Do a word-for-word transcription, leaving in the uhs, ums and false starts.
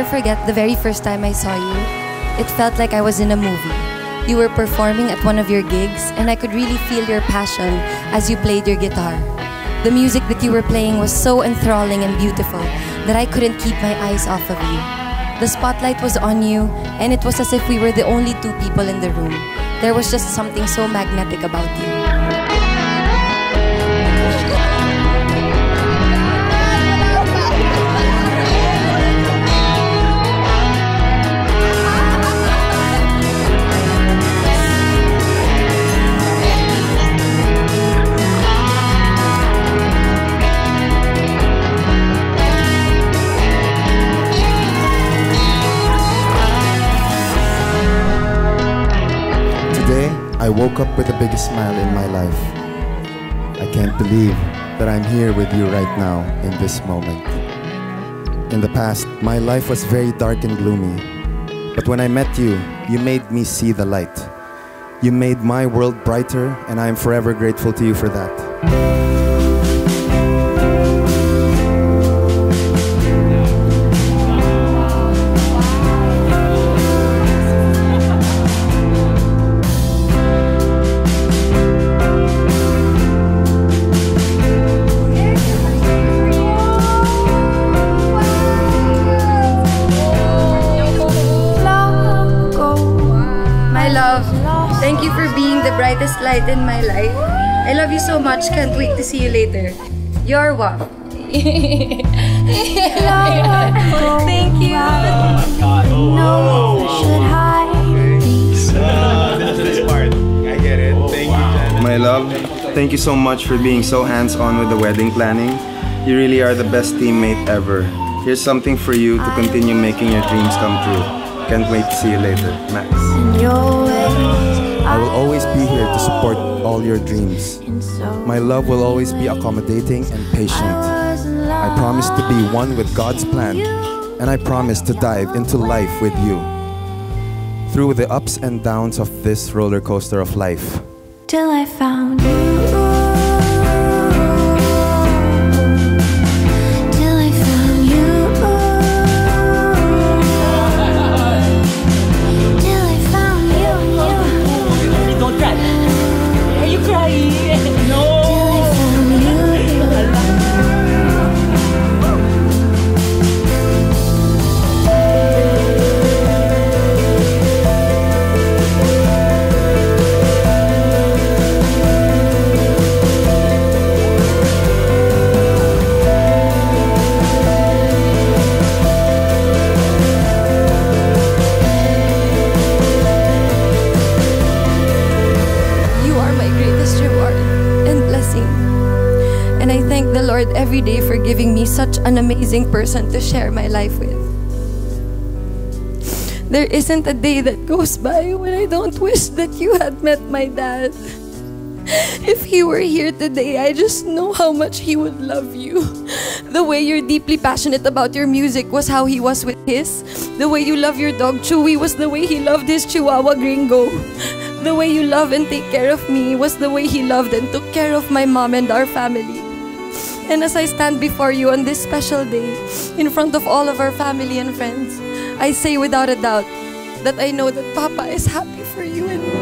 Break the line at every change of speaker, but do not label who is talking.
forget the very first time I saw you. It felt like I was in a movie. You were performing at one of your gigs, and I could really feel your passion as you played your guitar. The music that you were playing was so enthralling and beautiful that I couldn't keep my eyes off of you. The spotlight was on you, and it was as if we were the only two people in the room. There was just something so magnetic about you.
I woke up with the biggest smile in my life. I can't believe that I'm here with you right now in this moment. In the past, my life was very dark and gloomy. But when I met you, you made me see the light. You made my world brighter, and I am forever grateful to you for that.
Thank you for being the brightest light in my life. I love you so much. Can't wait to see you later. You're Waf. Thank you.
No, should I be
This part. I get it. Thank you, Janet.
My love, thank you so much for being so hands-on with the wedding planning. You really are the best teammate ever. Here's something for you to continue making your dreams come true. Can't wait to see you later, Max. I will always be here to support all your dreams. My love will always be accommodating and patient. I promise to be one with God's plan, and I promise to dive into life with you. Through the ups and downs of this roller coaster of life.
Till I found you.
And I thank the Lord every day for giving me such an amazing person to share my life with. There isn't a day that goes by when I don't wish that you had met my dad. If he were here today, I just know how much he would love you. The way you're deeply passionate about your music was how he was with his. The way you love your dog Chewy was the way he loved his Chihuahua Gringo. The way you love and take care of me was the way he loved and took care of my mom and our family. And as I stand before you on this special day, in front of all of our family and friends, I say without a doubt that I know that Papa is happy for you and me.